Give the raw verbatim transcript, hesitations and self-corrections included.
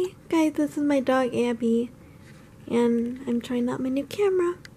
Hi guys, this is my dog Abby, and I'm trying out my new camera.